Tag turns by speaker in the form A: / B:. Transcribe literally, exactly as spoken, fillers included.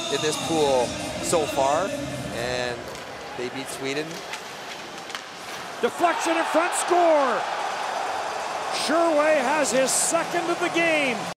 A: in this pool so far, and they beat Sweden.
B: Deflection in front, score! Scherwey has his second of the game.